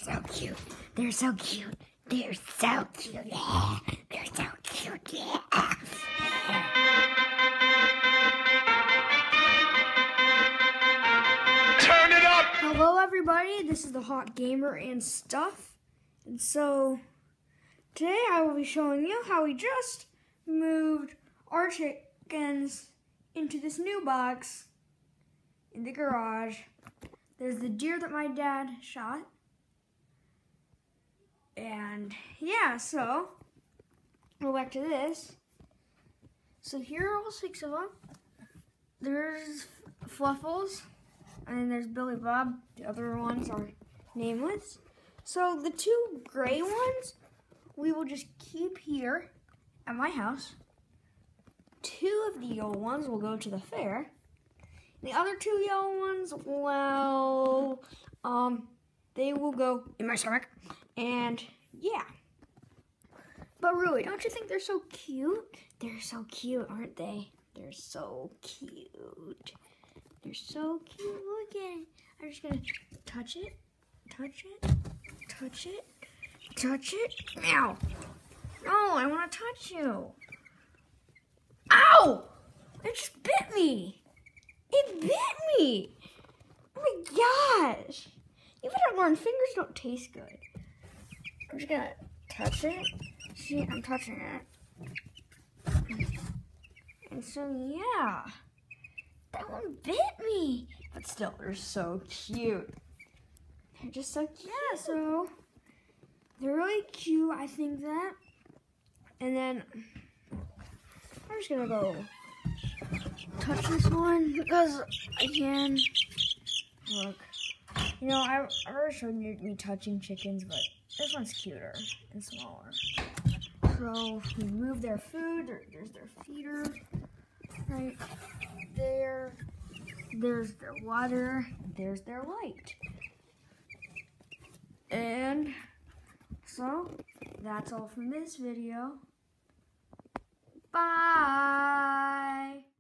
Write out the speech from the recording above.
so cute. They're so cute. They're so cute. Yeah. They're so cute. Yeah. Turn it up! Hello everybody, this is the Hot Gamer and stuff. And so today I will be showing you how we just moved our chickens into this new box in the garage. There's the deer that my dad shot. And yeah, so go back to this. So here are all 6 of them. There's Fluffles, and then there's Billy Bob. The other ones are nameless. So the 2 gray ones we will just keep here at my house. 2 of the yellow ones will go to the fair. The other 2 yellow ones, well, they will go in my stomach. And yeah. But really, don't you think they're so cute? They're so cute, aren't they? They're so cute. They're so cute. Look at it. I'm just gonna touch it, touch it, touch it, touch it. Ow! No, I want to touch you. Ow! It just bit me. It bit me. Oh my gosh! You better learn. Fingers don't taste good. I'm just gonna touch it. See, I'm touching it. And so yeah. That one bit me. But still, they're so cute. They're just so cute. Yeah, so they're really cute, I think that. And then I'm just gonna go touch this one because I can. Look. You know, I already showed you me touching chickens, but this one's cuter and smaller. So we move their food. There's their feeder right there. There's their water. There's their light. And so that's all from this video. Bye.